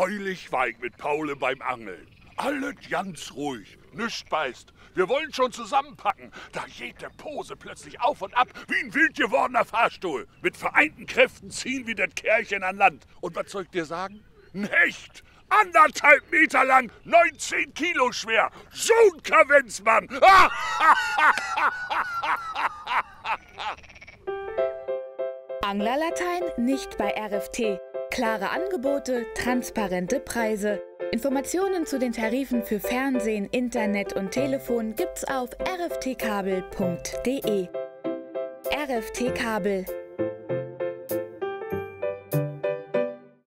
Neulich war ich mit Paule beim Angeln. Alles ganz ruhig, nichts beißt. Wir wollen schon zusammenpacken. Da geht der Pose plötzlich auf und ab wie ein wild gewordener Fahrstuhl. Mit vereinten Kräften ziehen wir das Kerlchen an Land. Und was soll ich dir sagen? Ein Hecht! 1,5 Meter lang, 19 Kilo schwer. So ein Kavenzmann! Anglerlatein nicht bei RFT. Klare Angebote, transparente Preise. Informationen zu den Tarifen für Fernsehen, Internet und Telefon gibt's auf rftkabel.de. RFT Kabel